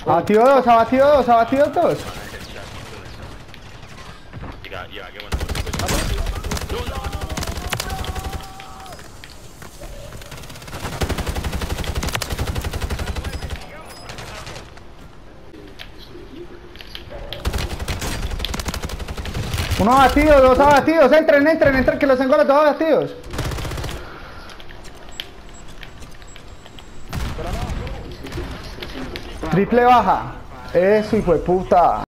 Abatido dos, abatido dos, abatido dos. Yeah, get one. No. Uno abatido, dos abatidos. Entren, entren, entren, que los tengo los dos abatidos. Triple baja. Eso, hijo de puta.